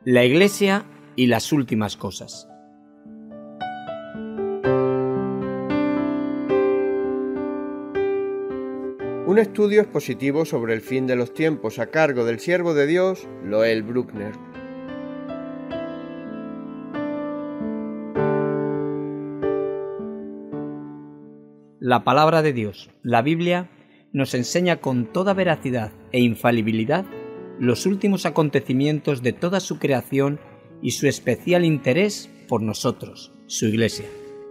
La Iglesia y las últimas cosas. Un estudio expositivo sobre el fin de los tiempos a cargo del siervo de Dios, Loel Bruckner. La palabra de Dios, la Biblia, nos enseña con toda veracidad e infalibilidad los últimos acontecimientos de toda su creación y su especial interés por nosotros, su Iglesia.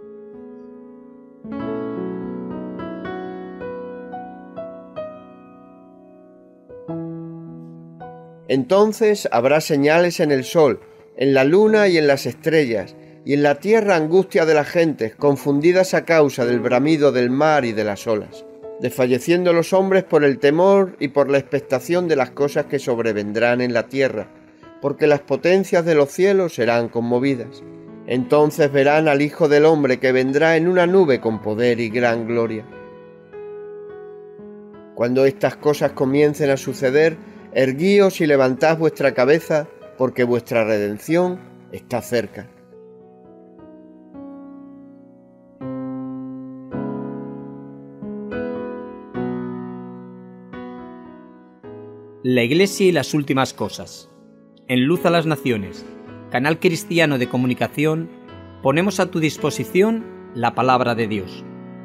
Entonces habrá señales en el sol, en la luna y en las estrellas, y en la tierra angustia de las gentes, confundidas a causa del bramido del mar y de las olas, desfalleciendo los hombres por el temor y por la expectación de las cosas que sobrevendrán en la tierra, porque las potencias de los cielos serán conmovidas. Entonces verán al Hijo del Hombre que vendrá en una nube con poder y gran gloria. Cuando estas cosas comiencen a suceder, erguíos y levantad vuestra cabeza, porque vuestra redención está cerca. La Iglesia y las últimas cosas. En Luz a las Naciones, canal cristiano de comunicación, ponemos a tu disposición la palabra de Dios.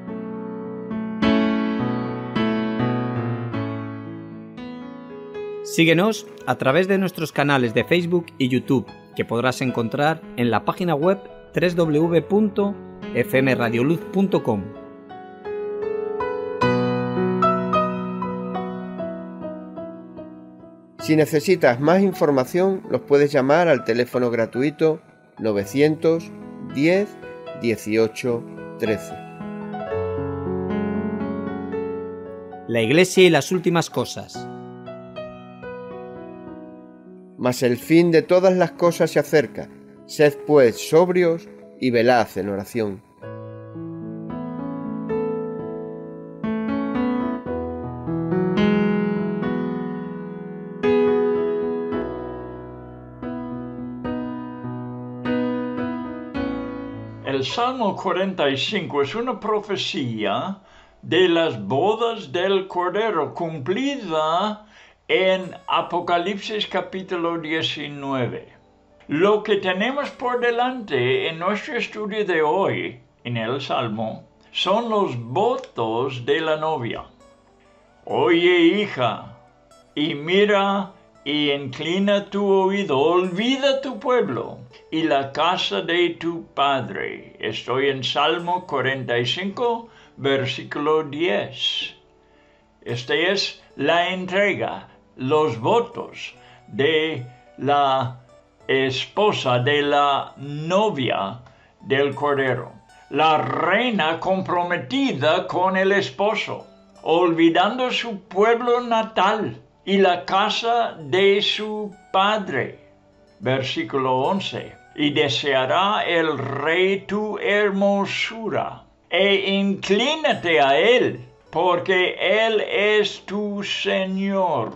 Síguenos a través de nuestros canales de Facebook y YouTube, que podrás encontrar en la página web www.fmradioluz.com. Si necesitas más información, los puedes llamar al teléfono gratuito 910 18 13. La Iglesia y las últimas cosas. Mas el fin de todas las cosas se acerca. Sed pues sobrios y velad en oración. El Salmo 45 es una profecía de las bodas del Cordero cumplida en Apocalipsis capítulo 19. Lo que tenemos por delante en nuestro estudio de hoy, en el Salmo, son los votos de la novia. Oye, hija, y mira y inclina tu oído, olvida tu pueblo y la casa de tu padre. Estoy en Salmo 45, versículo 10. Esta es la entrega, los votos de la esposa, de la novia del Cordero, la reina comprometida con el esposo, olvidando su pueblo natal y la casa de su padre. Versículo 11. Y deseará el rey tu hermosura, e inclínate a él, porque él es tu Señor.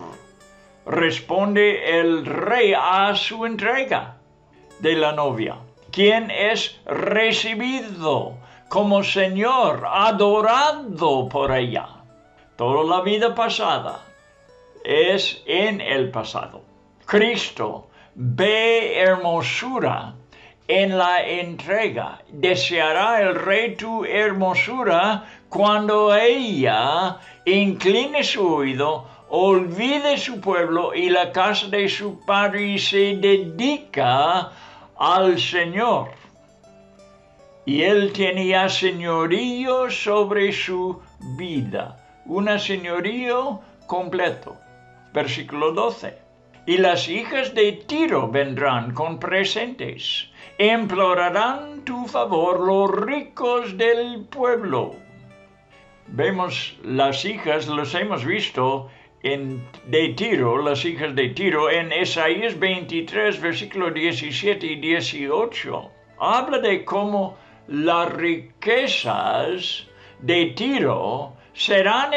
Responde el rey a su entrega de la novia, quien es recibido como Señor, adorado por ella. Toda la vida pasada es en el pasado. Cristo ve hermosura en la entrega. Deseará el rey tu hermosura cuando ella incline su oído, olvide su pueblo y la casa de su padre y se dedica al Señor. Y él tenía señorío sobre su vida, un señorío completo. Versículo 12. Y las hijas de Tiro vendrán con presentes, implorarán tu favor los ricos del pueblo. Vemos las hijas, los hemos visto de Tiro, las hijas de Tiro, en Isaías 23, versículos 17 y 18. Habla de cómo las riquezas de Tiro serán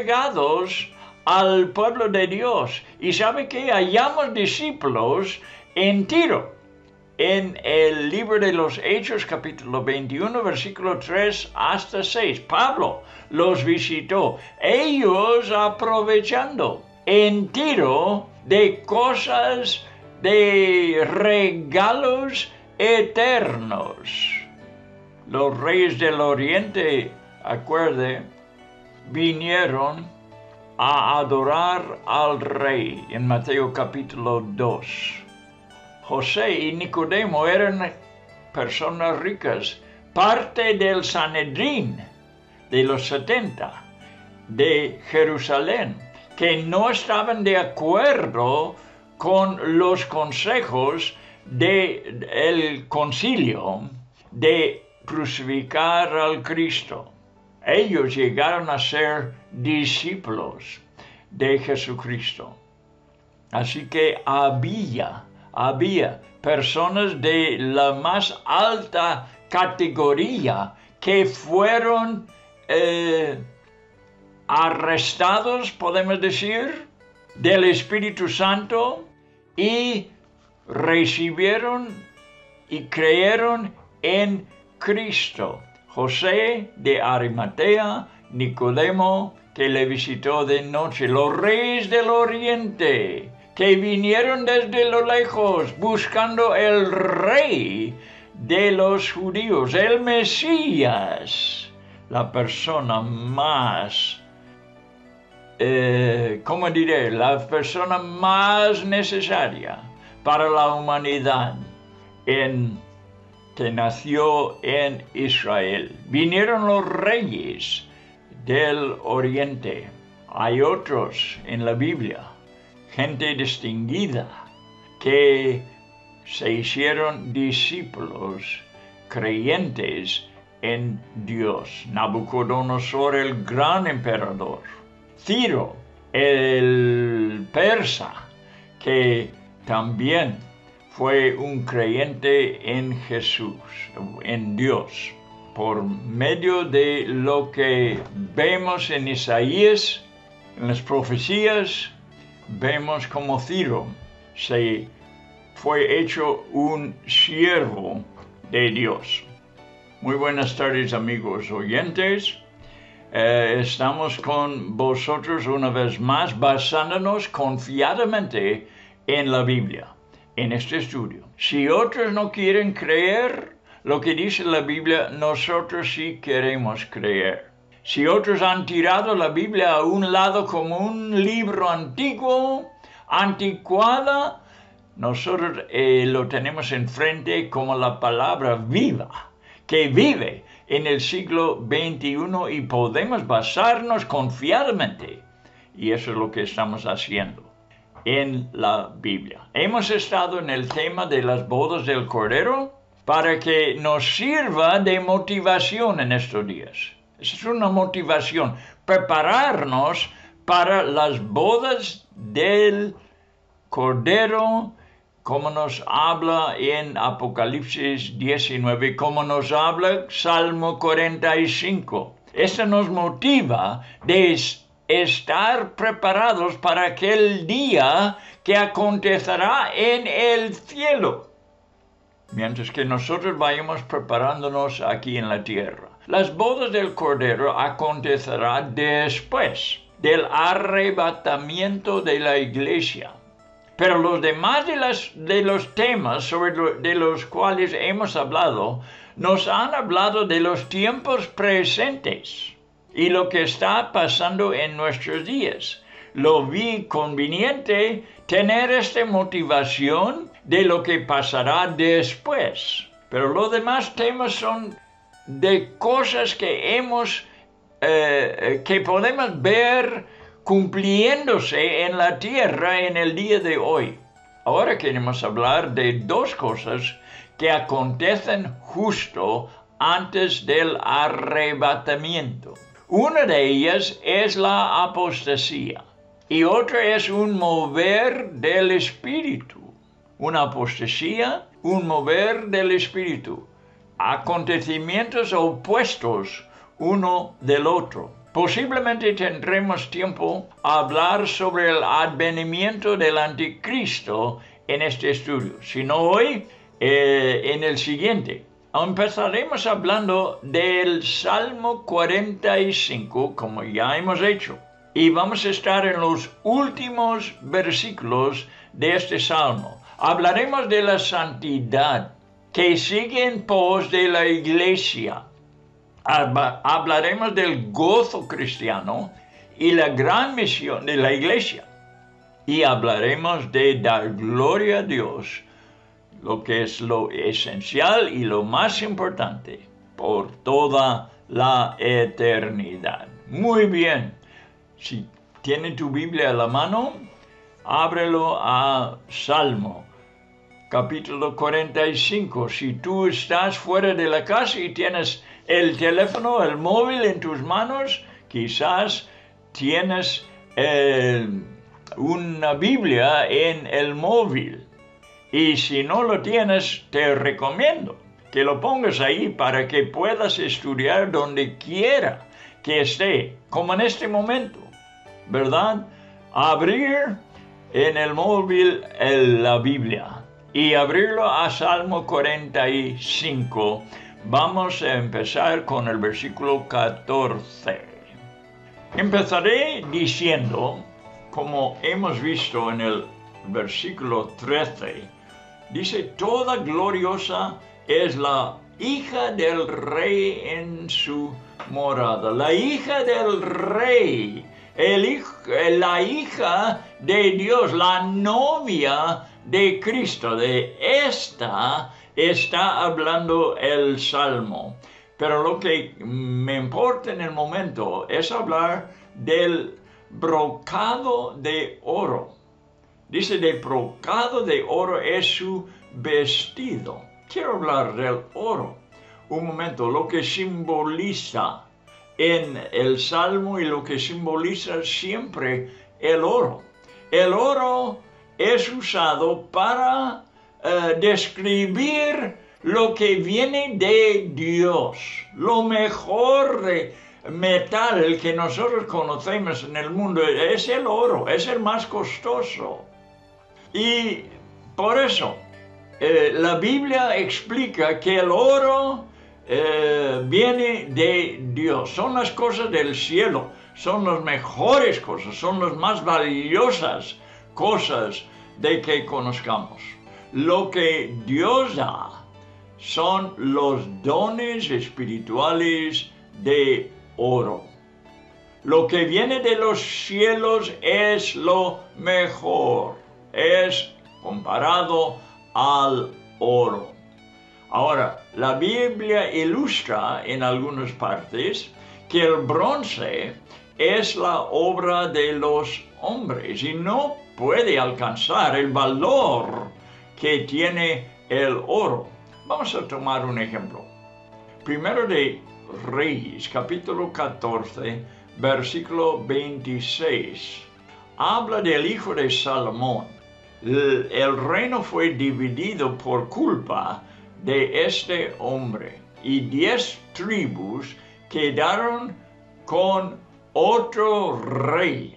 entregados al pueblo de Dios. Y sabe que hallamos discípulos en Tiro. En el libro de los Hechos, capítulo 21, versículo 3 hasta 6, Pablo los visitó, ellos aprovechando en Tiro de cosas, de regalos eternos. Los reyes del oriente, acuerde, vinieron a adorar al rey en Mateo capítulo 2. José y Nicodemo eran personas ricas, parte del Sanedrín de los 70 de Jerusalén, que no estaban de acuerdo con los consejos del concilio de crucificar al Cristo. Ellos llegaron a ser discípulos de Jesucristo. Así que había personas de la más alta categoría que fueron arrestados, podemos decir, del Espíritu Santo y recibieron y creyeron en Cristo. José de Arimatea, Nicodemo, que le visitó de noche, los reyes del oriente, que vinieron desde lo lejos buscando el rey de los judíos, el Mesías, la persona más, la persona más necesaria para la humanidad que nació en Israel. Vinieron los reyes del oriente. Hay otros en la Biblia, gente distinguida, que se hicieron discípulos, creyentes en Dios. Nabucodonosor, el gran emperador. Ciro, el persa, que también fue un creyente en Jesús, en Dios. Por medio de lo que vemos en Isaías, en las profecías, vemos como Ciro fue hecho un siervo de Dios. Muy buenas tardes, amigos oyentes. Estamos con vosotros una vez más, basándonos confiadamente en la Biblia, en este estudio. Si otros no quieren creer lo que dice la Biblia, nosotros sí queremos creer. Si otros han tirado la Biblia a un lado como un libro antiguo, anticuada, nosotros lo tenemos enfrente como la palabra viva, que vive en el siglo XXI y podemos basarnos confiadamente. Y eso es lo que estamos haciendo en la Biblia. Hemos estado en el tema de las bodas del Cordero para que nos sirva de motivación en estos días. Es una motivación, prepararnos para las bodas del Cordero, como nos habla en Apocalipsis 19, como nos habla Salmo 45. Esto nos motiva de estar preparados para aquel día que acontecerá en el cielo, mientras que nosotros vayamos preparándonos aquí en la tierra. Las bodas del Cordero acontecerá después del arrebatamiento de la iglesia. Pero los demás de los temas de los cuales hemos hablado, nos han hablado de los tiempos presentes y lo que está pasando en nuestros días. Lo vi conveniente tener esta motivación de lo que pasará después. Pero los demás temas son de cosas que podemos ver cumpliéndose en la tierra en el día de hoy. Ahora queremos hablar de dos cosas que acontecen justo antes del arrebatamiento. Una de ellas es la apostasía y otra es un mover del espíritu. Una apostasía, un mover del espíritu. Acontecimientos opuestos uno del otro. Posiblemente tendremos tiempo a hablar sobre el advenimiento del anticristo en este estudio, sino hoy en el siguiente. Empezaremos hablando del Salmo 45, como ya hemos hecho. Y vamos a estar en los últimos versículos de este salmo. Hablaremos de la santidad que sigue en pos de la iglesia. Hablaremos del gozo cristiano y la gran misión de la iglesia. Y hablaremos de dar gloria a Dios, lo que es lo esencial y lo más importante por toda la eternidad. Muy bien. Si tiene tu Biblia a la mano, ábrelo a Salmo, capítulo 45. Si tú estás fuera de la casa y tienes el teléfono, el móvil en tus manos, quizás tienes una Biblia en el móvil. Y si no lo tienes, te recomiendo que lo pongas ahí para que puedas estudiar donde quiera que esté, como en este momento, ¿verdad? Abrir en el móvil la Biblia y abrirlo a Salmo 45. Vamos a empezar con el versículo 14. Empezaré diciendo, como hemos visto en el versículo 13, dice, toda gloriosa es la hija del rey en su morada. La hija del rey, la hija de Dios, la novia de Cristo. De esta está hablando el Salmo. Pero lo que me importa en el momento es hablar del brocado de oro. Dice, de brocado de oro es su vestido. Quiero hablar del oro. Un momento, lo que simboliza en el Salmo y lo que simboliza siempre el oro. El oro es usado para describir lo que viene de Dios. Lo mejor de metal que nosotros conocemos en el mundo es el oro, es el más costoso. Y por eso la Biblia explica que el oro viene de Dios. Son las cosas del cielo, son las mejores cosas, son las más valiosas cosas de que conozcamos. Lo que Dios da son los dones espirituales de oro. Lo que viene de los cielos es lo mejor, es comparado al oro. Ahora, la Biblia ilustra en algunas partes que el bronce es la obra de los hombres y no puede alcanzar el valor que tiene el oro. Vamos a tomar un ejemplo. Primero de Reyes, capítulo 14, versículo 26. Habla del hijo de Salomón. El reino fue dividido por culpa de este hombre y 10 tribus quedaron con otro rey.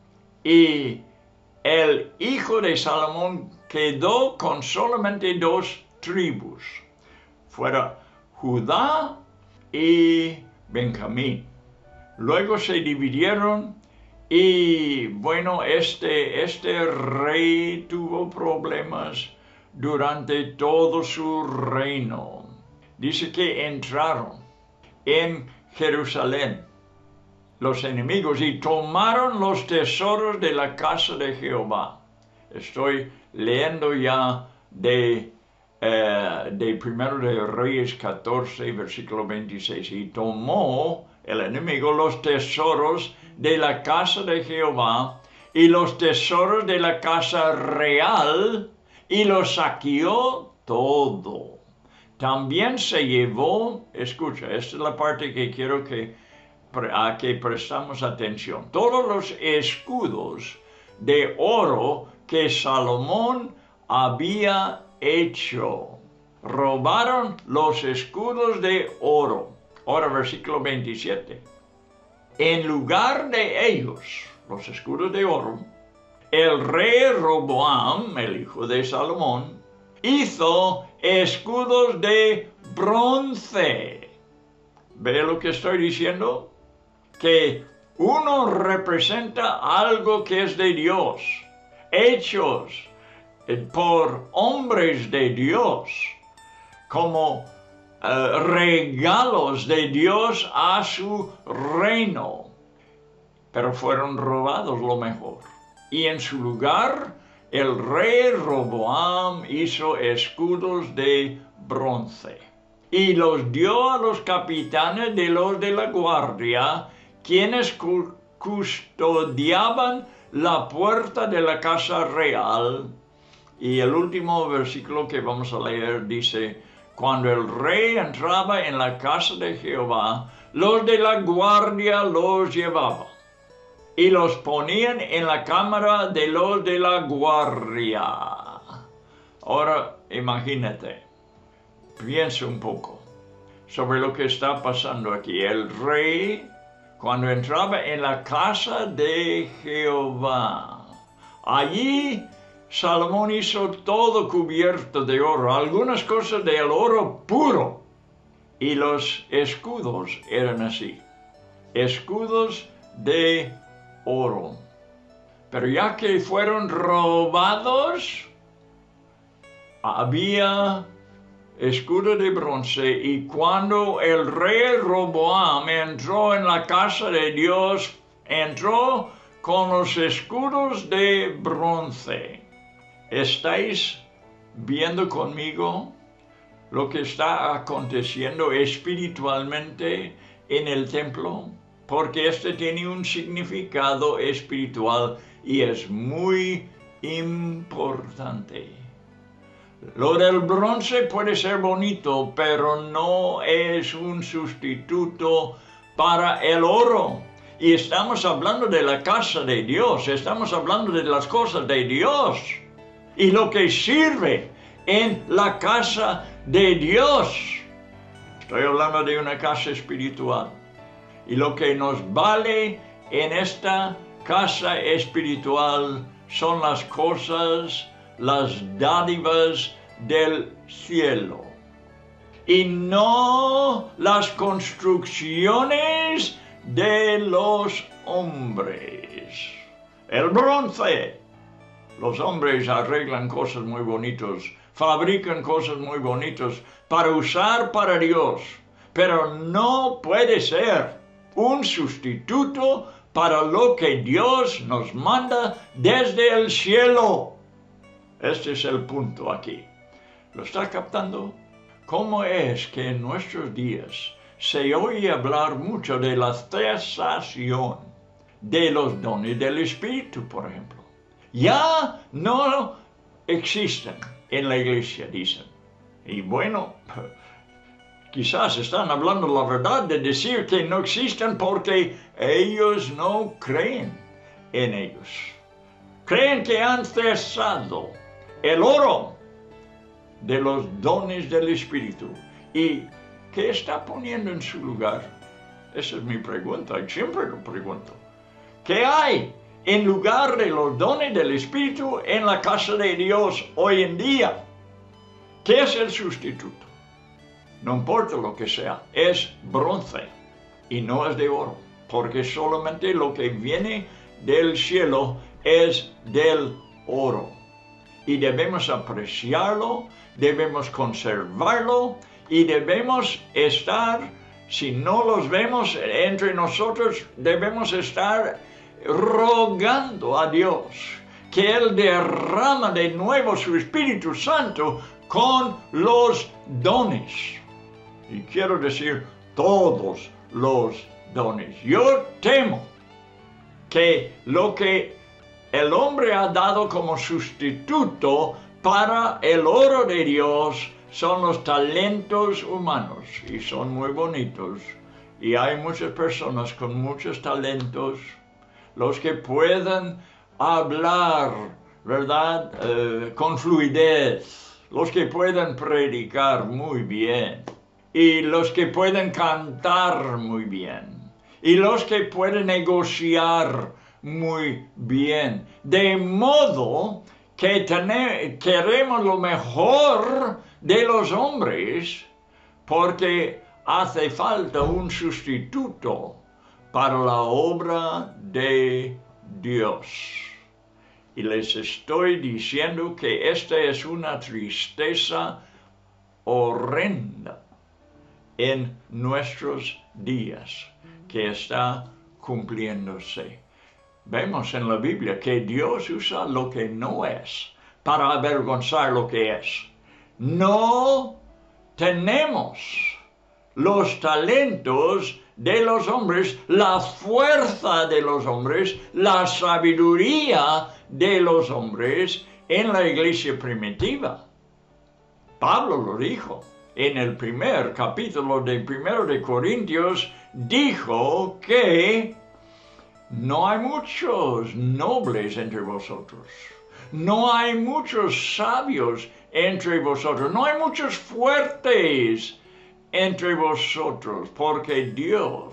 Y el hijo de Salomón quedó con solamente 2 tribus, fuera Judá y Benjamín. Luego se dividieron y bueno, este rey tuvo problemas durante todo su reino. Dice que entraron en Jerusalén los enemigos y tomaron los tesoros de la casa de Jehová. Estoy leyendo ya de Primero de Reyes 14, versículo 26. Y tomó el enemigo los tesoros de la casa de Jehová y los tesoros de la casa real y los saqueó todo. También se llevó, escucha, esta es la parte que quiero a que prestamos atención, todos los escudos de oro que Salomón había hecho. Robaron los escudos de oro. Ahora versículo 27. En lugar de ellos, los escudos de oro, el rey Roboam, el hijo de Salomón, hizo escudos de bronce. ¿Ve lo que estoy diciendo? Que uno representa algo que es de Dios, hechos por hombres de Dios, como regalos de Dios a su reino, pero fueron robados lo mejor. Y en su lugar, el rey Roboam hizo escudos de bronce y los dio a los capitanes de los de la guardia, quienes custodiaban la puerta de la casa real. Y el último versículo que vamos a leer dice: cuando el rey entraba en la casa de Jehová, los de la guardia los llevaban y los ponían en la cámara de los de la guardia. Ahora imagínate, piensa un poco sobre lo que está pasando aquí. El rey, cuando entraba en la casa de Jehová, allí Salomón hizo todo cubierto de oro, algunas cosas del oro puro. Y los escudos eran así, escudos de oro. Pero ya que fueron robados, había escudo de bronce. Y cuando el rey Roboam entró en la casa de Dios, entró con los escudos de bronce. ¿Estáis viendo conmigo lo que está aconteciendo espiritualmente en el templo? Porque este tiene un significado espiritual y es muy importante. Lo del bronce puede ser bonito, pero no es un sustituto para el oro. Y estamos hablando de la casa de Dios, estamos hablando de las cosas de Dios y lo que sirve en la casa de Dios. Estoy hablando de una casa espiritual. Y lo que nos vale en esta casa espiritual son las cosas, las dádivas del cielo. Y no las construcciones de los hombres. El bronce. Los hombres arreglan cosas muy bonitas, fabrican cosas muy bonitas para usar para Dios, pero no puede ser un sustituto para lo que Dios nos manda desde el cielo. Este es el punto aquí. ¿Lo está captando? ¿Cómo es que en nuestros días se oye hablar mucho de la cesación de los dones del Espíritu, por ejemplo? Ya no existen en la iglesia, dicen. Y bueno, quizás están hablando la verdad de decir que no existen porque ellos no creen en ellos. Creen que han cesado el oro de los dones del Espíritu. ¿Y qué está poniendo en su lugar? Esa es mi pregunta, y siempre lo pregunto. ¿Qué hay en lugar de los dones del Espíritu en la casa de Dios hoy en día? ¿Qué es el sustituto? No importa lo que sea, es bronce y no es de oro, porque solamente lo que viene del cielo es del oro. Y debemos apreciarlo, debemos conservarlo y debemos estar, si no los vemos entre nosotros, debemos estar rogando a Dios que Él derrama de nuevo su Espíritu Santo con los dones. Y quiero decir, todos los dones. Yo temo que lo que el hombre ha dado como sustituto para el oro de Dios son los talentos humanos, y son muy bonitos. Y hay muchas personas con muchos talentos, los que pueden hablar, ¿verdad?, con fluidez, los que pueden predicar muy bien, y los que pueden cantar muy bien, y los que pueden negociar muy bien. De modo que queremos lo mejor de los hombres, porque hace falta un sustituto para la obra de Dios. Y les estoy diciendo que esta es una tristeza horrenda en nuestros días, que está cumpliéndose. Vemos en la Biblia que Dios usa lo que no es para avergonzar lo que es. No tenemos los talentos de los hombres, la fuerza de los hombres, la sabiduría de los hombres en la iglesia primitiva. Pablo lo dijo en el primer capítulo de 1 de Corintios, dijo que no hay muchos nobles entre vosotros, no hay muchos sabios entre vosotros, no hay muchos fuertes entre vosotros, porque Dios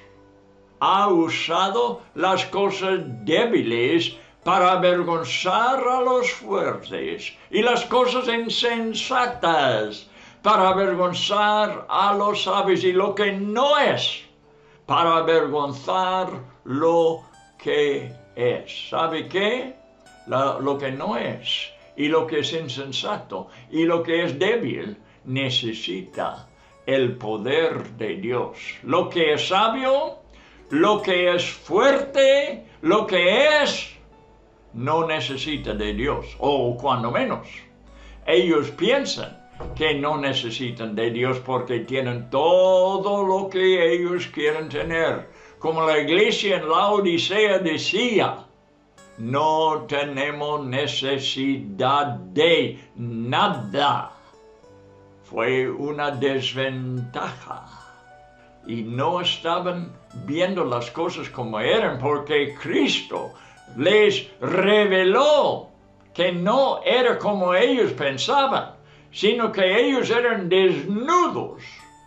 ha usado las cosas débiles para avergonzar a los fuertes y las cosas insensatas para avergonzar a los sabios y lo que no es para avergonzar lo que es. ¿Sabe qué? Lo que no es y lo que es insensato y lo que es débil necesita el poder de Dios. Lo que es sabio, lo que es fuerte, lo que es, no necesita de Dios, o cuando menos. Ellos piensan que no necesitan de Dios porque tienen todo lo que ellos quieren tener. Como la iglesia en la Odisea decía, no tenemos necesidad de nada. Fue una desventaja y no estaban viendo las cosas como eran porque Cristo les reveló que no era como ellos pensaban, sino que ellos eran desnudos,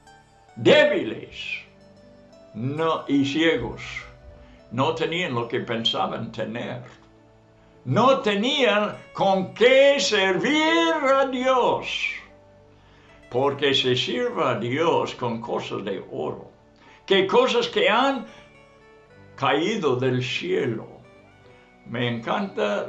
débiles y ciegos. No tenían lo que pensaban tener. No tenían con qué servir a Dios. Porque se sirva a Dios con cosas de oro, que cosas que han caído del cielo. Me encanta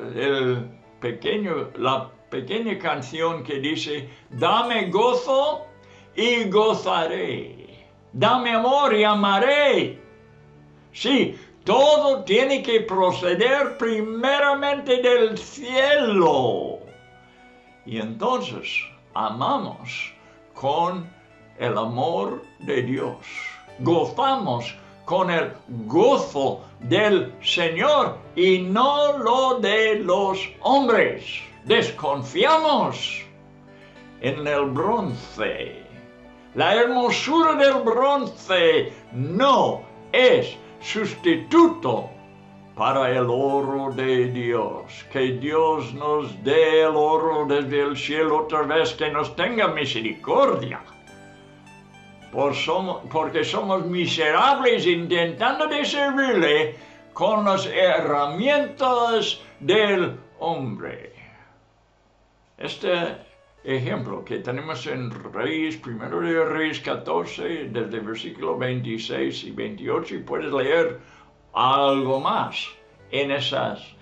la pequeña canción que dice, dame gozo y gozaré, dame amor y amaré. Sí, todo tiene que proceder primeramente del cielo. Y entonces amamos con el amor de Dios. Gozamos con el gozo del Señor y no lo de los hombres. Desconfiamos en el bronce. La hermosura del bronce no es sustituto para el oro de Dios. Que Dios nos dé el oro desde el cielo otra vez, que nos tenga misericordia. Porque somos miserables intentando de servirle con las herramientas del hombre. Este ejemplo que tenemos en Reyes, 1 de Reyes 14, desde el versículo 26 y 28, y puedes leer algo más en esos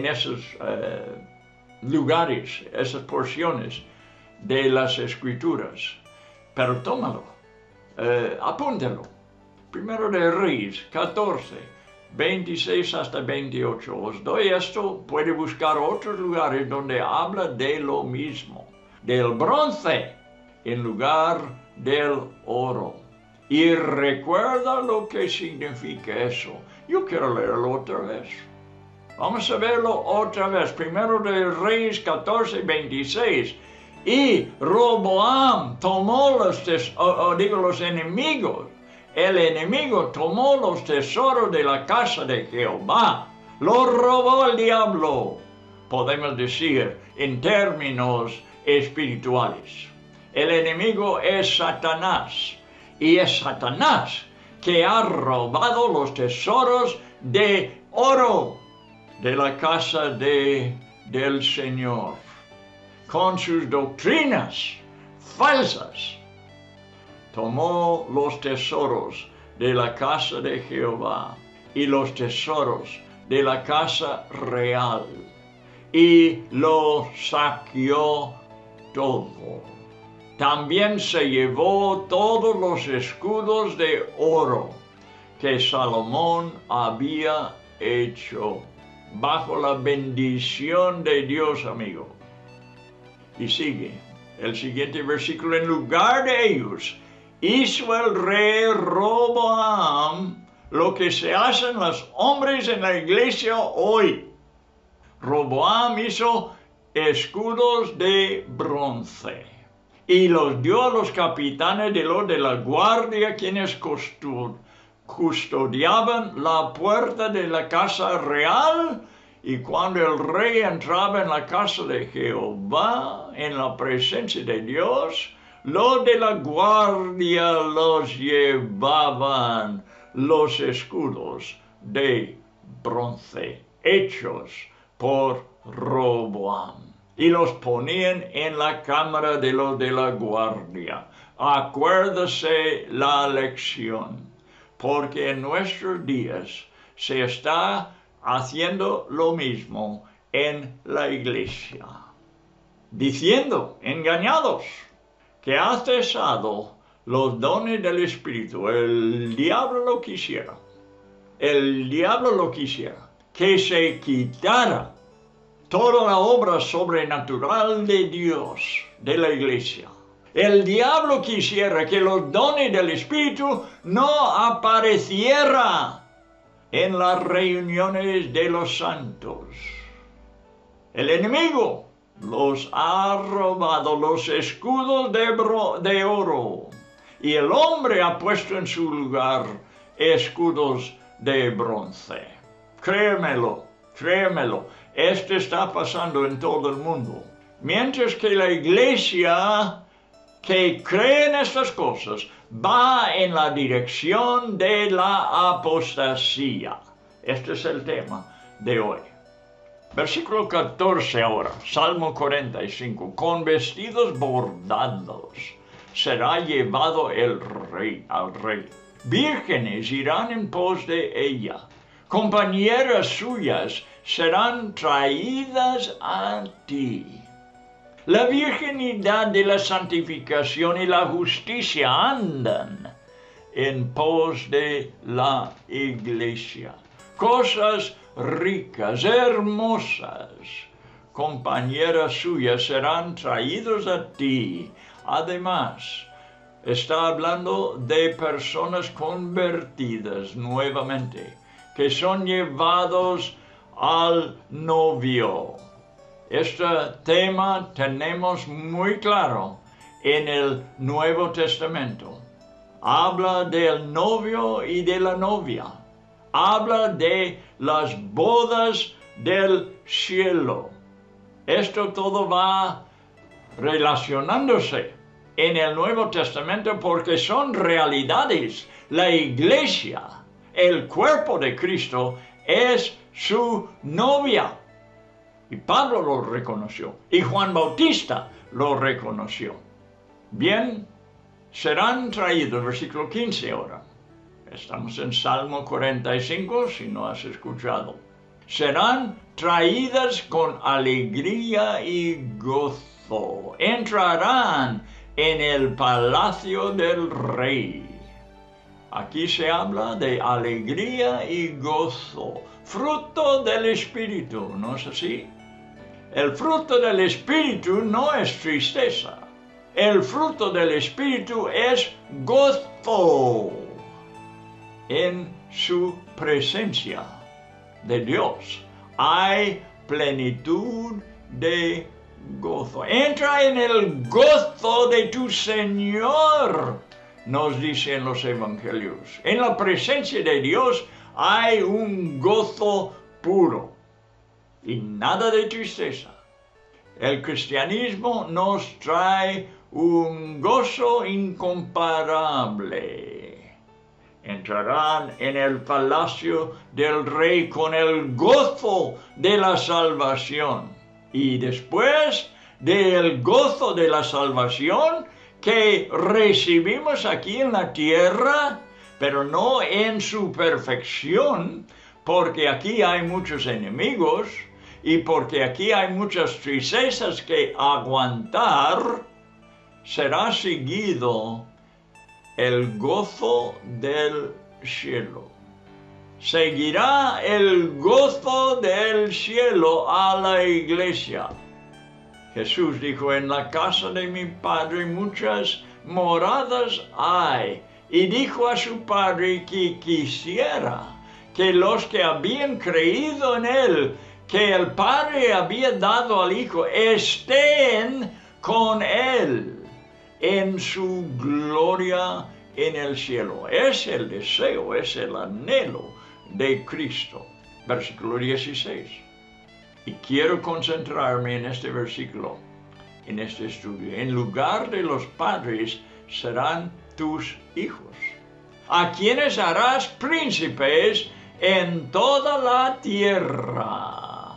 lugares, esas porciones de las Escrituras. Pero tómalo, apúntalo. 1 de Reyes 14, 26 hasta 28. Os doy esto, puede buscar otros lugares donde habla de lo mismo, del bronce en lugar del oro. Y recuerda lo que significa eso. Yo quiero leerlo otra vez. Vamos a verlo otra vez. 1 de Reyes 14, 26. Y Roboam tomó los enemigos. El enemigo tomó los tesoros de la casa de Jehová. Lo robó el diablo. Podemos decir en términos espirituales. El enemigo es Satanás. Y es Satanás que ha robado los tesoros de oro de la casa del Señor, con sus doctrinas falsas. Tomó los tesoros de la casa de Jehová y los tesoros de la casa real, y lo saqueó todo. También se llevó todos los escudos de oro que Salomón había hecho, bajo la bendición de Dios, amigo. Y sigue el siguiente versículo: en lugar de ellos hizo el rey Roboam lo que se hacen los hombres en la iglesia hoy. Roboam hizo escudos de bronce y los dio a los capitanes de la guardia, quienes custodiaban la puerta de la casa real. Y cuando el rey entraba en la casa de Jehová, en la presencia de Dios, los de la guardia los llevaban los escudos de bronce hechos por Roboam y los ponían en la cámara de los de la guardia. Acuérdese la lección, porque en nuestros días se está haciendo lo mismo en la iglesia, diciendo, engañados, que ha cesado los dones del Espíritu. El diablo lo quisiera. El diablo lo quisiera, que se quitara toda la obra sobrenatural de Dios, de la iglesia. El diablo quisiera que los dones del Espíritu no aparecieran en las reuniones de los santos. El enemigo los ha robado los escudos de oro, y el hombre ha puesto en su lugar escudos de bronce. Créemelo, esto está pasando en todo el mundo. Mientras que la iglesia que cree en estas cosas va en la dirección de la apostasía. Este es el tema de hoy. Versículo 14 ahora, Salmo 45. Con vestidos bordados será llevado el rey al rey. Vírgenes irán en pos de ella. Compañeras suyas serán traídas a ti. La virginidad de la santificación y la justicia andan en pos de la iglesia. Cosas ricas, hermosas, compañeras suyas serán traídos a ti. Además, está hablando de personas convertidas nuevamente, que son llevados al novio. Este tema tenemos muy claro en el Nuevo Testamento. Habla del novio y de la novia. Habla de las bodas del cielo. Esto todo va relacionándose en el Nuevo Testamento porque son realidades. La iglesia, el cuerpo de Cristo, es su novia. Y Pablo lo reconoció, y Juan Bautista lo reconoció. Bien, serán traídos, versículo 15 ahora. Estamos en Salmo 45, si no has escuchado. Serán traídas con alegría y gozo. Entrarán en el palacio del rey. Aquí se habla de alegría y gozo, fruto del Espíritu, ¿no es así? El fruto del Espíritu no es tristeza. El fruto del Espíritu es gozo en su presencia de Dios. Hay plenitud de gozo. Entra en el gozo de tu Señor, nos dicen los evangelios. En la presencia de Dios hay un gozo puro y nada de tristeza. El cristianismo nos trae un gozo incomparable entrarán en el palacio del Rey con el gozo de la salvación. Y después del gozo de la salvación que recibimos aquí en la tierra, pero no en su perfección, porque aquí hay muchos enemigos y porque aquí hay muchas tristezas que aguantar, será seguido el gozo del cielo. Seguirá el gozo del cielo a la iglesia. Jesús dijo, en la casa de mi Padre muchas moradas hay. Y dijo a su Padre que quisiera que los que habían creído en Él, que el Padre había dado al Hijo, estén con Él en su gloria en el cielo. Es el deseo, es el anhelo de Cristo. Versículo 16. Y quiero concentrarme en este versículo, en este estudio. En lugar de los padres serán tus hijos, a quienes harás príncipes en toda la tierra.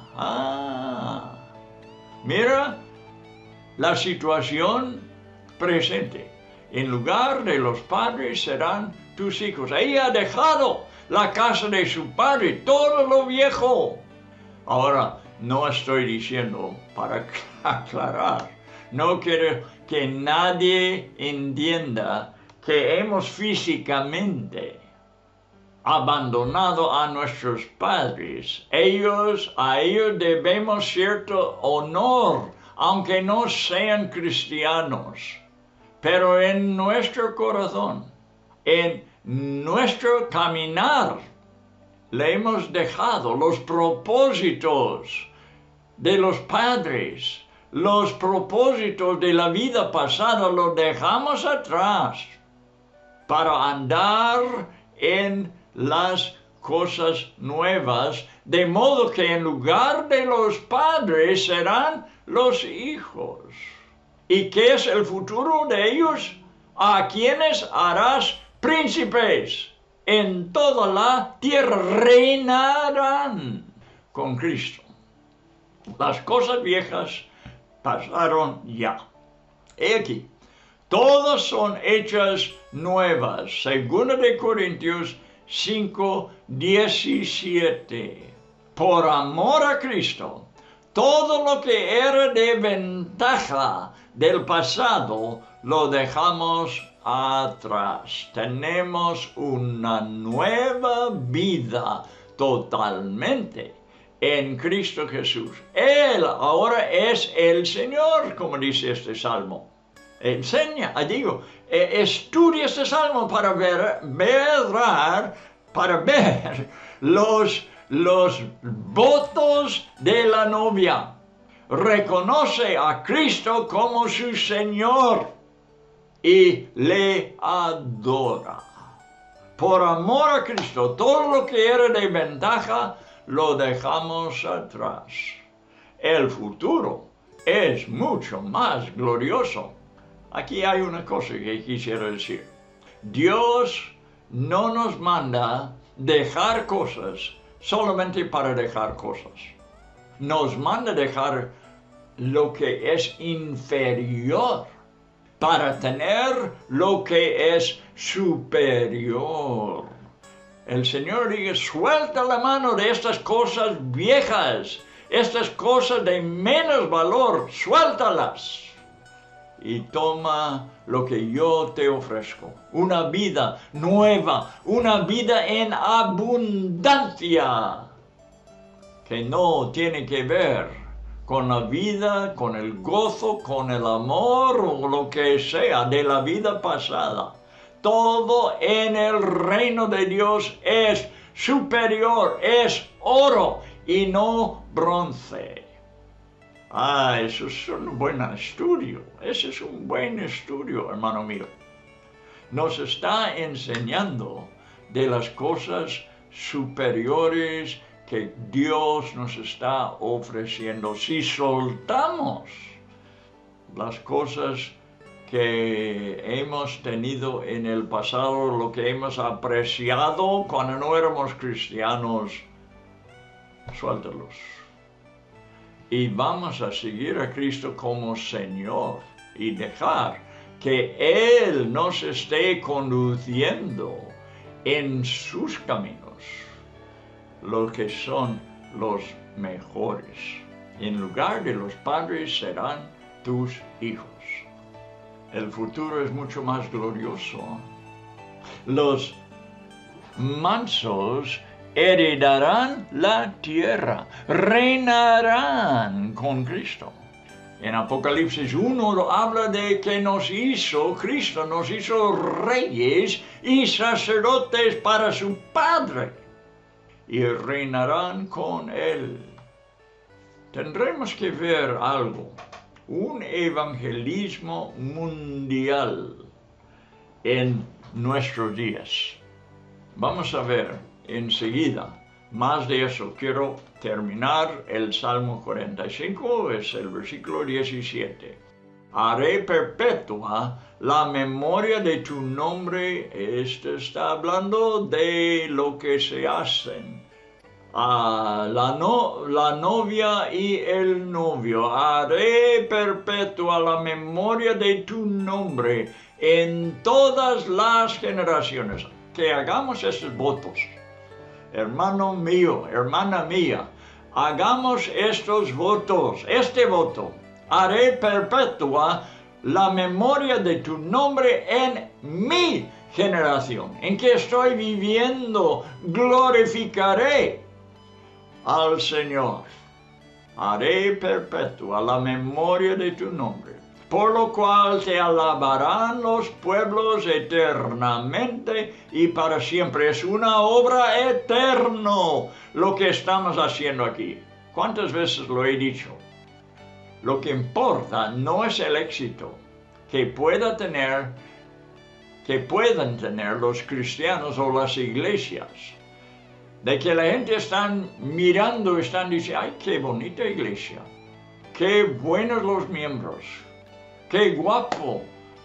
Mira la situación presente. En lugar de los padres serán tus hijos. Ella ha dejado la casa de su padre, todo lo viejo. Ahora, no estoy diciendo, para aclarar, no quiero que nadie entienda que hemos físicamente abandonado a nuestros padres. A ellos debemos cierto honor, aunque no sean cristianos. Pero en nuestro corazón, en nuestro caminar, le hemos dejado los propósitos de los padres, los propósitos de la vida pasada, los dejamos atrás para andar en las cosas nuevas, de modo que en lugar de los padres serán los hijos. ¿Y qué es el futuro de ellos? A quienes harás príncipes en toda la tierra, reinarán con Cristo. Las cosas viejas pasaron ya. He aquí, todas son hechas nuevas. 2 de Corintios 5:17. Por amor a Cristo, todo lo que era de ventaja del pasado lo dejamos atrás. Tenemos una nueva vida totalmente en Cristo Jesús. Él ahora es el Señor, como dice este salmo. Estudia este salmo para ver los votos de la novia. Reconoce a Cristo como su Señor y le adora. Por amor a Cristo, todo lo que era de ventaja lo dejamos atrás. El futuro es mucho más glorioso. Aquí hay una cosa que quisiera decir. Dios no nos manda dejar cosas solamente para dejar cosas. Nos manda dejar lo que es inferior para tener lo que es superior. El Señor dice, suelta la mano de estas cosas viejas, estas cosas de menos valor, suéltalas. Y toma lo que yo te ofrezco, una vida nueva, una vida en abundancia, que no tiene que ver con la vida, con el gozo, con el amor o lo que sea de la vida pasada. Todo en el reino de Dios es superior, es oro y no bronce. Eso es un buen estudio. Ese es un buen estudio, hermano mío. Nos está enseñando de las cosas superiores que Dios nos está ofreciendo. Si soltamos las cosas que hemos tenido en el pasado, lo que hemos apreciado cuando no éramos cristianos, suéltalos. Y vamos a seguir a Cristo como Señor y dejar que Él nos esté conduciendo en sus caminos, los que son los mejores. En lugar de los padres serán tus hijos. El futuro es mucho más glorioso. Los mansos heredarán la tierra, reinarán con Cristo. En Apocalipsis 1 habla de que Cristo nos hizo reyes y sacerdotes para su Padre, y reinarán con Él. Tendremos que ver algo, un evangelismo mundial en nuestros días. Vamos a ver enseguida más de eso. Quiero terminar el Salmo 45, es el versículo 17. Haré perpetua la memoria de tu nombre. Este está hablando de lo que se hacen. La novia y el novio. Haré perpetua la memoria de tu nombre en todas las generaciones. Que hagamos estos votos. Hermano mío, hermana mía, hagamos estos votos, este voto. Haré perpetua la memoria de tu nombre en mi generación, en que estoy viviendo. Glorificaré al Señor. Haré perpetua la memoria de tu nombre, por lo cual te alabarán los pueblos eternamente y para siempre. Es una obra eterna lo que estamos haciendo aquí. ¿Cuántas veces lo he dicho? Lo que importa no es el éxito que puedan tener los cristianos o las iglesias. De que la gente están mirando, están diciendo, ¡ay, qué bonita iglesia! ¡Qué buenos los miembros! ¡Qué guapo!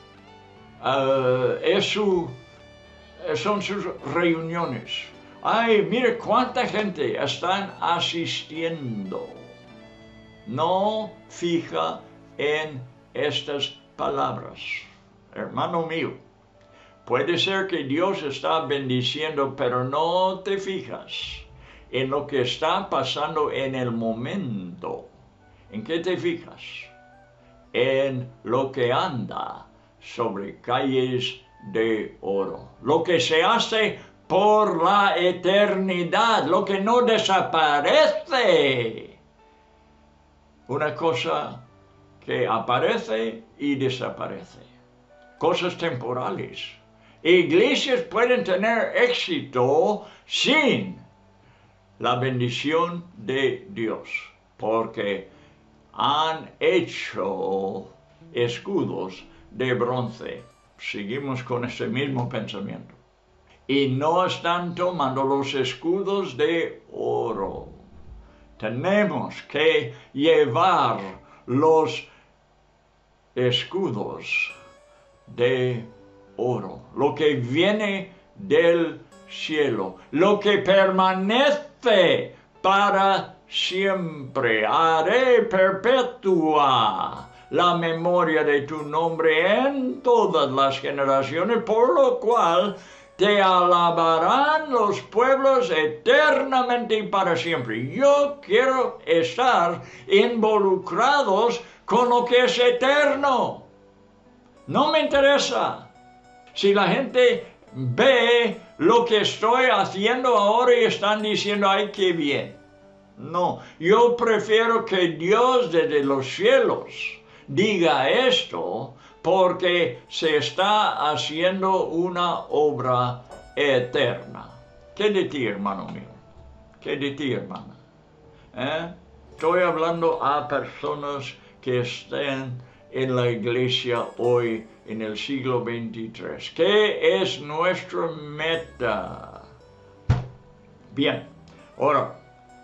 Son sus reuniones. ¡Ay, mire cuánta gente están asistiendo! No fija en estas palabras. Hermano mío, puede ser que Dios está bendiciendo, pero no te fijas en lo que está pasando en el momento. ¿En qué te fijas? En lo que anda sobre calles de oro. Lo que se hace por la eternidad, lo que no desaparece. Una cosa que aparece y desaparece. Cosas temporales. Iglesias pueden tener éxito sin la bendición de Dios, porque han hecho escudos de bronce. Seguimos con ese mismo pensamiento. Y no están tomando los escudos de oro. Tenemos que llevar los escudos de oro, lo que viene del cielo, lo que permanece para siempre. Haré perpetua la memoria de tu nombre en todas las generaciones, por lo cual te alabarán los pueblos eternamente y para siempre. Yo quiero estar involucrados con lo que es eterno. No me interesa si la gente ve lo que estoy haciendo ahora y están diciendo, ¡ay, qué bien! No, yo prefiero que Dios desde los cielos diga esto, porque se está haciendo una obra eterna. ¿Qué de ti, hermano mío? ¿Qué de ti, hermana? Estoy hablando a personas que estén en la iglesia hoy, en el siglo XXIII. ¿Qué es nuestra meta? Bien, ahora,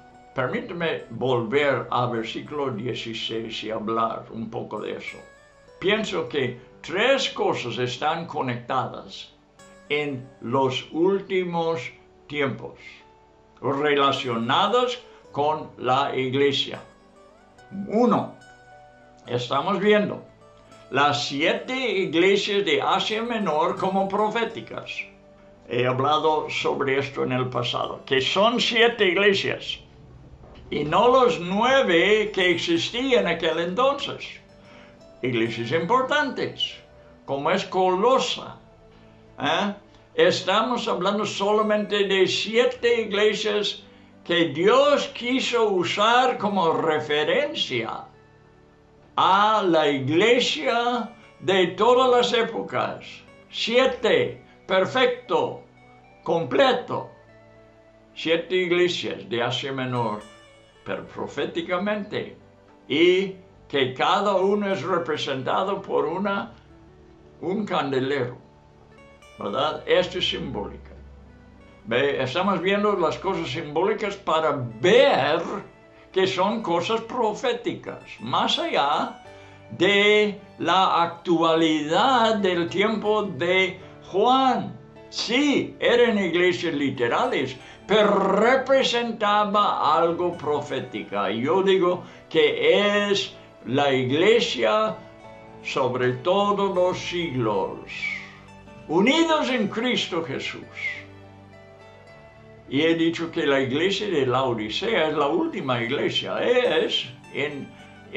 permíteme volver al versículo 16 y hablar un poco de eso. pienso que tres cosas están conectadas en los últimos tiempos, relacionadas con la iglesia. Uno, estamos viendo las 7 iglesias de Asia Menor como proféticas. He hablado sobre esto en el pasado, que son 7 iglesias, y no los 9 que existían en aquel entonces. Iglesias importantes, como es Colosa. Estamos hablando solamente de 7 iglesias que Dios quiso usar como referencia a la iglesia de todas las épocas. 7, perfecto, completo. 7 iglesias de Asia Menor, pero proféticamente, y que cada uno es representado por un candelero, ¿verdad? Esto es simbólica. Estamos viendo las cosas simbólicas para ver que son cosas proféticas, más allá de la actualidad del tiempo de Juan. Sí, eran iglesias literales, pero representaba algo profético. Yo digo que es la iglesia sobre todos los siglos, unidos en Cristo Jesús. Y he dicho que la iglesia de Laodicea es la última iglesia. Es en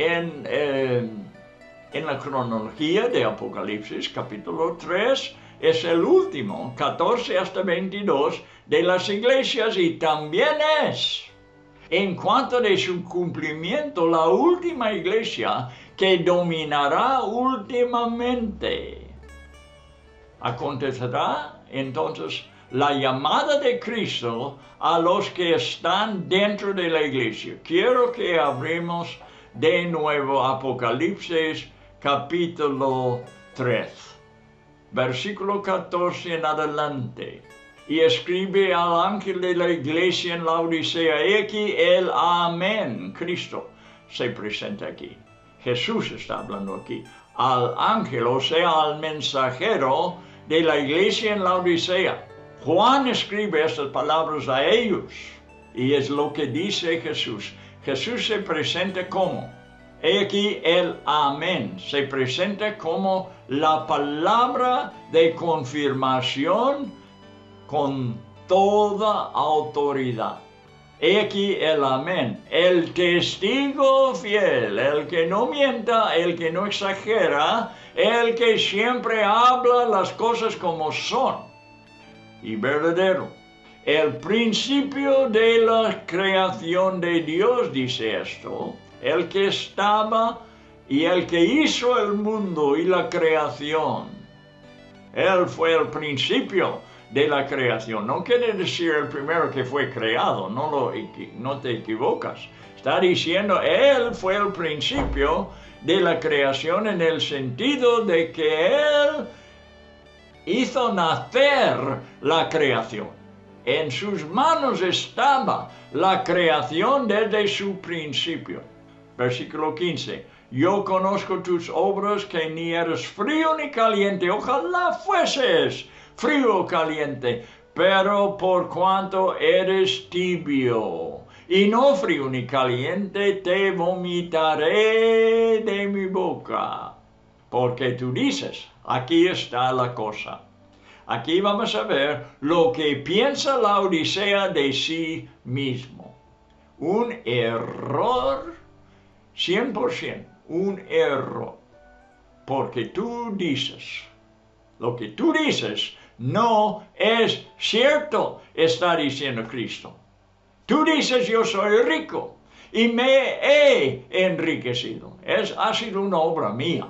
la cronología de Apocalipsis, capítulo 3, es el último, 14 hasta 22, de las iglesias, y también es, en cuanto de su cumplimiento, la última iglesia que dominará últimamente. Acontecerá entonces la llamada de Cristo a los que están dentro de la iglesia. Quiero que abrimos de nuevo Apocalipsis capítulo 3, versículo 14 en adelante. Y escribe al ángel de la iglesia en Laodicea: he aquí el Amén. Cristo se presenta aquí. Jesús está hablando aquí al ángel, o sea, al mensajero de la iglesia en Laodicea. Juan escribe estas palabras a ellos, y es lo que dice Jesús. Jesús se presenta como, he aquí el Amén, se presenta como la palabra de confirmación con toda autoridad. He aquí el Amén, el testigo fiel, el que no mienta, el que no exagera, el que siempre habla las cosas como son, y verdadero. El principio de la creación de Dios dice esto, el que estaba y el que hizo el mundo y la creación. Él fue el principio de la creación. No quiere decir el primero que fue creado, no te equivocas. Está diciendo, Él fue el principio de la creación en el sentido de que Él hizo nacer la creación. En sus manos estaba la creación desde su principio. Versículo 15. Yo conozco tus obras, que ni eres frío ni caliente. Ojalá fueses frío o caliente, pero por cuanto eres tibio y no frío ni caliente, te vomitaré de mi boca. Porque tú dices, aquí está la cosa. Aquí vamos a ver lo que piensa Laodicea de sí mismo. Un error, 100%, un error. Porque tú dices, lo que tú dices no es cierto, está diciendo Cristo. Tú dices, yo soy rico y me he enriquecido. Ha sido una obra mía.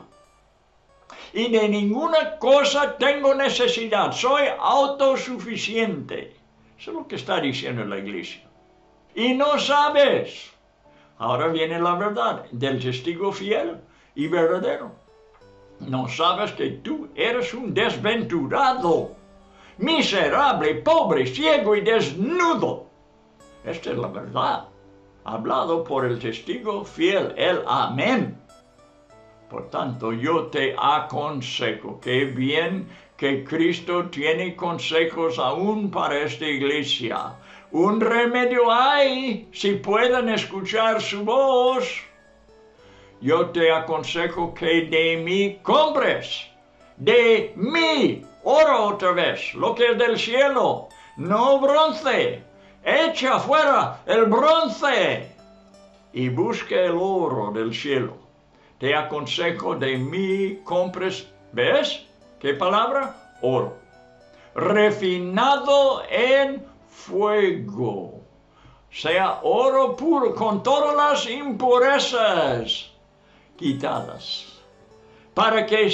Y de ninguna cosa tengo necesidad. Soy autosuficiente. Eso es lo que está diciendo la iglesia. Y no sabes. Ahora viene la verdad del testigo fiel y verdadero. No sabes que tú eres un desventurado, miserable, pobre, ciego y desnudo. Esta es la verdad. Hablado por el testigo fiel, el Amén. Por tanto, yo te aconsejo, que bien que Cristo tiene consejos aún para esta iglesia. Un remedio hay, si pueden escuchar su voz. Yo te aconsejo que de mí compres, de mí, oro otra vez, lo que es del cielo, no bronce. Echa fuera el bronce y busca el oro del cielo. Te aconsejo de mí compres, ¿ves? ¿Qué palabra? Oro. Refinado en fuego. Sea oro puro con todas las impurezas quitadas. Para que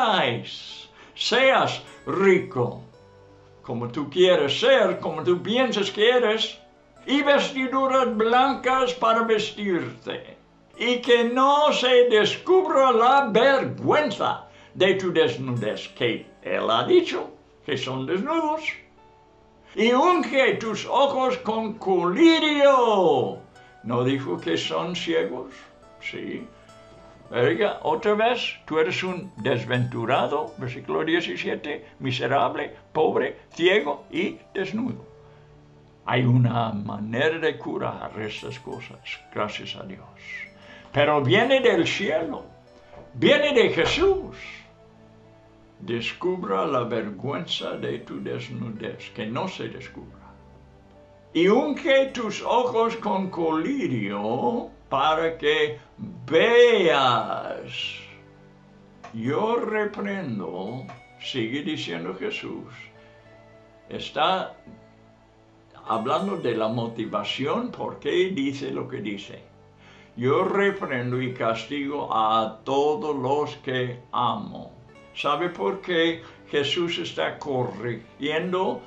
seas rico, como tú quieres ser, como tú piensas que eres, y vestiduras blancas para vestirte, y que no se descubra la vergüenza de tu desnudez, que Él ha dicho que son desnudos, y unge tus ojos con colirio. ¿No dijo que son ciegos? Sí. Oiga, otra vez, tú eres un desventurado, versículo 17, miserable, pobre, ciego y desnudo. Hay una manera de curar estas cosas, gracias a Dios. Pero viene del cielo, viene de Jesús. Descubra la vergüenza de tu desnudez, que no se descubra. Y unge tus ojos con colirio para que veas. Yo reprendo, sigue diciendo Jesús, está hablando de la motivación, por qué dice lo que dice. Yo reprendo y castigo a todos los que amo. ¿Sabe por qué Jesús está corrigiendo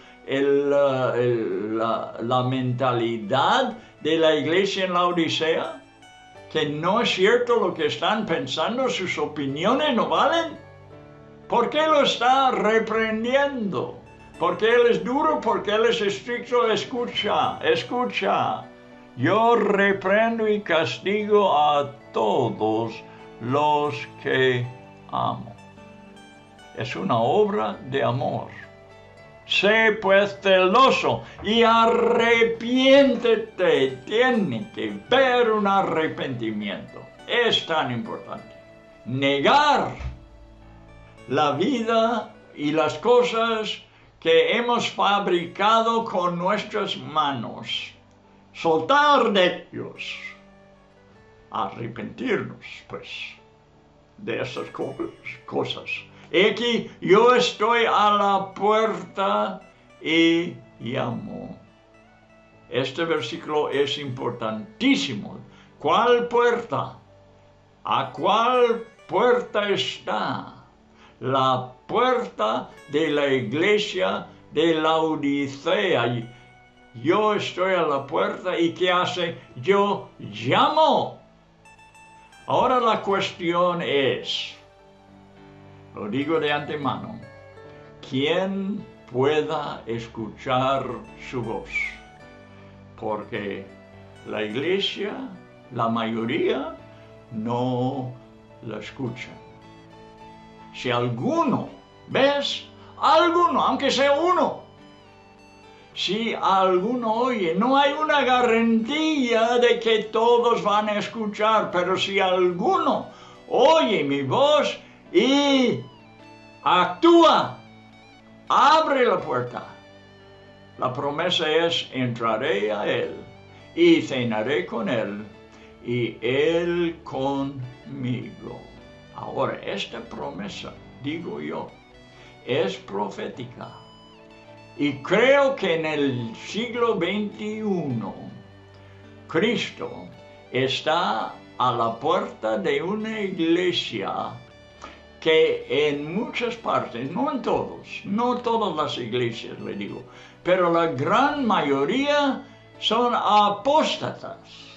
la mentalidad de la iglesia en la Odisea? Que no es cierto lo que están pensando, sus opiniones no valen. ¿Por qué lo está reprendiendo? Porque Él es duro, porque Él es estricto. Escucha. Yo reprendo y castigo a todos los que amo. Es una obra de amor. Sé pues celoso y arrepiéntete. Tiene que ver un arrepentimiento. Es tan importante. Negar la vida y las cosas que hemos fabricado con nuestras manos. Soltar de ellos. Arrepentirnos, pues, de esas cosas. Aquí yo estoy a la puerta y llamo. Este versículo es importantísimo. ¿Cuál puerta? ¿A cuál puerta está? La puerta de la iglesia de la Odisea. Yo estoy a la puerta y ¿qué hace? Yo llamo. Ahora la cuestión es, lo digo de antemano, ¿quién pueda escuchar su voz? Porque la iglesia, la mayoría, no la escucha. Si alguno, ¿ves? Alguno, aunque sea uno, si alguno oye, no hay una garantía de que todos van a escuchar, pero si alguno oye mi voz y actúa, abre la puerta. La promesa es, entraré a Él y cenaré con Él y Él conmigo. Ahora, esta promesa, digo yo, es profética. Y creo que en el siglo XXI, Cristo está a la puerta de una iglesia que en muchas partes, no en todos, no todas las iglesias, le digo, pero la gran mayoría son apóstatas.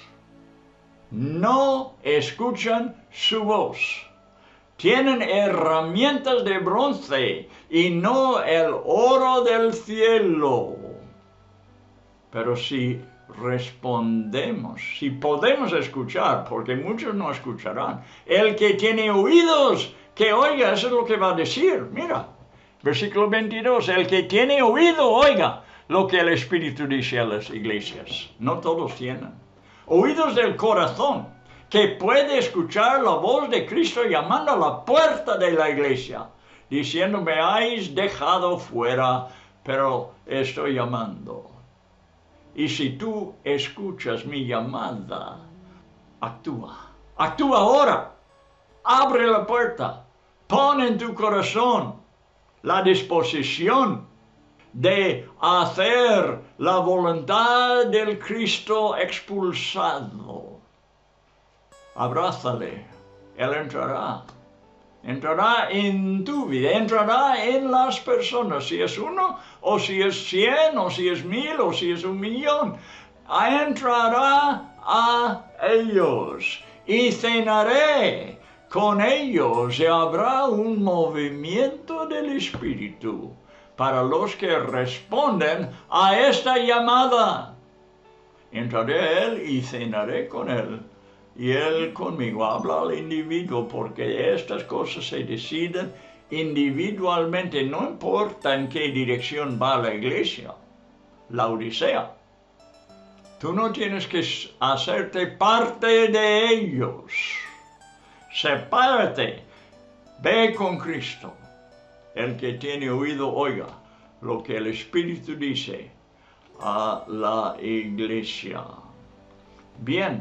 No escuchan su voz. Tienen herramientas de bronce y no el oro del cielo. Pero si respondemos, si podemos escuchar, porque muchos no escucharán. El que tiene oídos, que oiga, eso es lo que va a decir. Mira, versículo 22, el que tiene oído, oiga lo que el Espíritu dice a las iglesias. No todos tienen. Oídos del corazón, que puede escuchar la voz de Cristo llamando a la puerta de la iglesia, diciendo, me habéis dejado fuera, pero estoy llamando. Y si tú escuchas mi llamada, actúa. Actúa ahora. Abre la puerta. Pon en tu corazón la disposición de hacer la voluntad del Cristo expulsado. Abrázale. Él entrará. Entrará en tu vida, entrará en las personas, si es uno, o si es 100, o si es 1000, o si es 1,000,000. Entrará a ellos y cenaré con ellos y habrá un movimiento del Espíritu para los que responden a esta llamada. Entraré a él y cenaré con él. Y él conmigo. Habla al individuo, porque estas cosas se deciden individualmente. No importa en qué dirección va la iglesia, la Odisea. Tú no tienes que hacerte parte de ellos. Sepárate. Ve con Cristo. El que tiene oído, oiga lo que el Espíritu dice a la iglesia. Bien.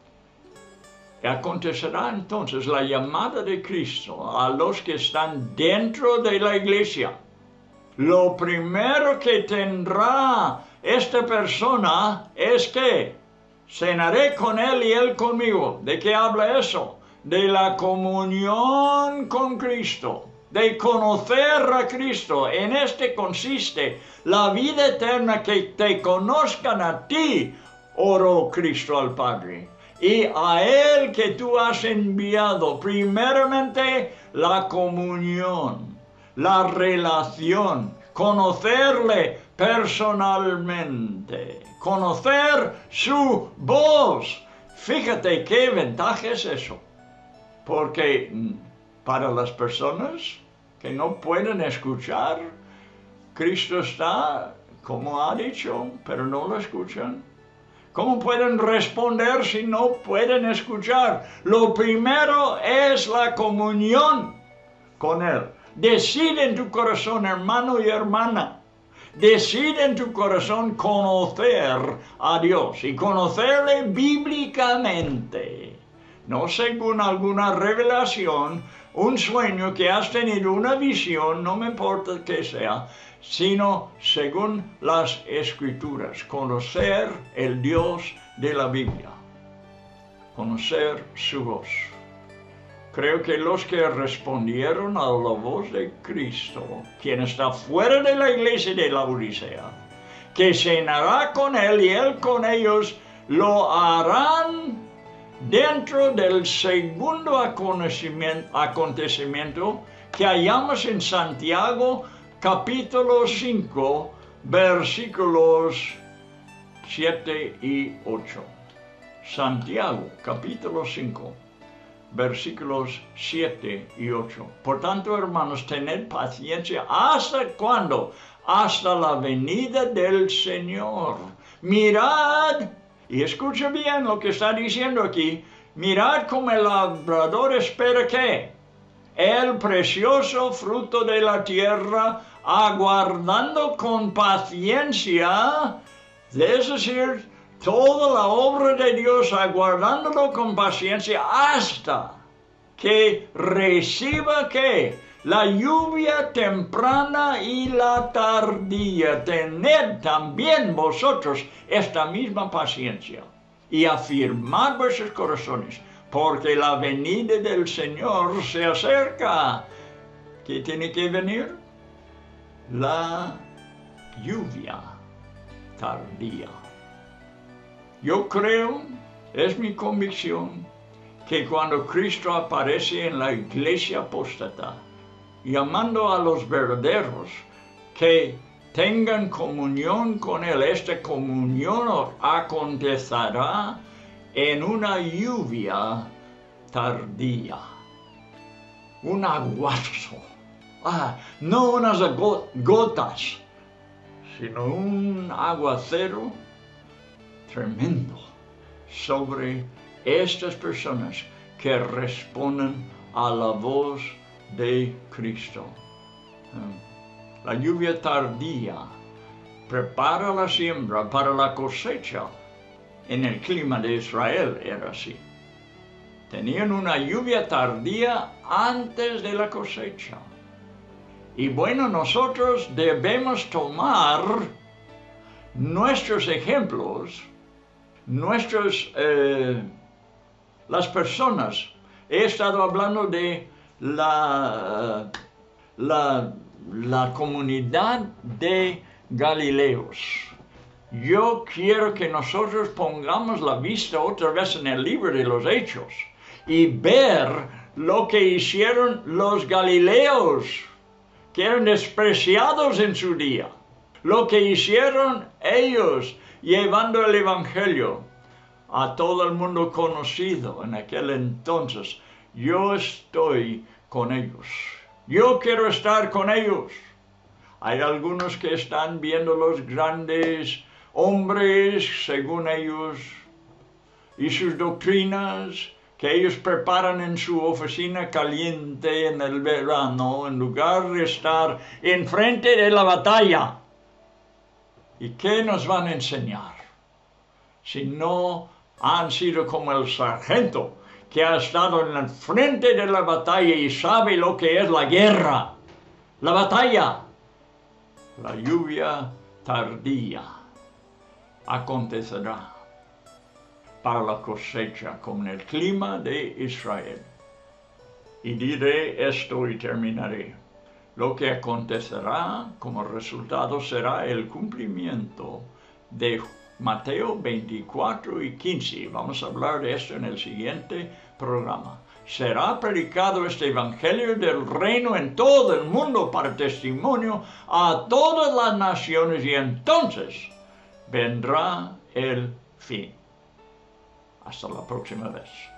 Acontecerá entonces la llamada de Cristo a los que están dentro de la iglesia. Lo primero que tendrá esta persona es que cenaré con él y él conmigo. ¿De qué habla eso? De la comunión con Cristo, de conocer a Cristo. En este consiste la vida eterna, que te conozcan a ti, oró Cristo al Padre. Y a él que tú has enviado, primeramente la comunión, la relación, conocerle personalmente, conocer su voz. Fíjate qué ventaja es eso, porque para las personas que no pueden escuchar, Cristo está, como ha dicho, pero no lo escuchan. ¿Cómo pueden responder si no pueden escuchar? Lo primero es la comunión con Él. Decide en tu corazón, hermano y hermana. Decide en tu corazón conocer a Dios y conocerle bíblicamente. No según alguna revelación, un sueño que has tenido, una visión, no me importa qué sea, sino según las Escrituras, conocer el Dios de la Biblia, conocer su voz. Creo que los que respondieron a la voz de Cristo, quien está fuera de la iglesia de la Odisea, que cenará con él y él con ellos, lo harán dentro del segundo acontecimiento que hallamos en Santiago, capítulo 5, versículos 7 y 8. Santiago, capítulo 5, versículos 7 y 8. Por tanto, hermanos, tened paciencia. ¿Hasta cuándo? Hasta la venida del Señor. Mirad, y escucha bien lo que está diciendo aquí, mirad como el labrador espera ¿qué? El precioso fruto de la tierra, aguardando con paciencia, es decir, toda la obra de Dios, aguardándolo con paciencia hasta que reciba ¿qué? La lluvia temprana y la tardía. Tened también vosotros esta misma paciencia y afirmad vuestros corazones, porque la venida del Señor se acerca. ¿Qué tiene que venir? La lluvia tardía. Yo creo, es mi convicción, que cuando Cristo aparece en la iglesia apóstata, llamando a los verdaderos que tengan comunión con Él. Esta comunión acontecerá en una lluvia tardía, un aguazo, no unas gotas, sino un aguacero tremendo sobre estas personas que responden a la voz de Cristo. La lluvia tardía prepara la siembra para la cosecha. En el clima de Israel era así. Tenían una lluvia tardía antes de la cosecha. Y bueno, nosotros debemos tomar nuestros ejemplos, las personas. He estado hablando de la comunidad de Galileos. Yo quiero que nosotros pongamos la vista otra vez en el libro de los Hechos y ver lo que hicieron los Galileos, que eran despreciados en su día. Lo que hicieron ellos llevando el Evangelio a todo el mundo conocido en aquel entonces. Yo estoy con ellos. Yo quiero estar con ellos. Hay algunos que están viendo los grandes hombres, según ellos, y sus doctrinas que ellos preparan en su oficina caliente en el verano, en lugar de estar enfrente de la batalla. ¿Y qué nos van a enseñar? Si no han sido como el sargento que ha estado en el frente de la batalla y sabe lo que es la guerra, la batalla. La lluvia tardía acontecerá para la cosecha como en el clima de Israel. Y diré esto y terminaré. Lo que acontecerá como resultado será el cumplimiento de Mateo 24 y 15. Vamos a hablar de esto en el siguiente programa. Será predicado este evangelio del reino en todo el mundo para testimonio a todas las naciones y entonces vendrá el fin. Hasta la próxima vez.